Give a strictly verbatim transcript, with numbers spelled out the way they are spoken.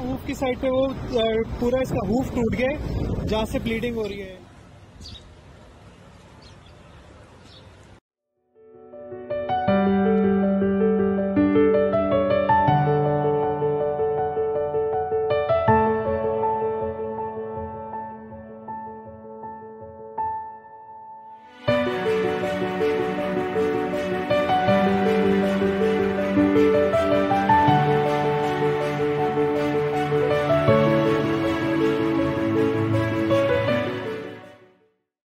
Hoof की side पे वो पूरा इसका हूफ टूट गया जहाँ से ब्लीडिंग हो रही है।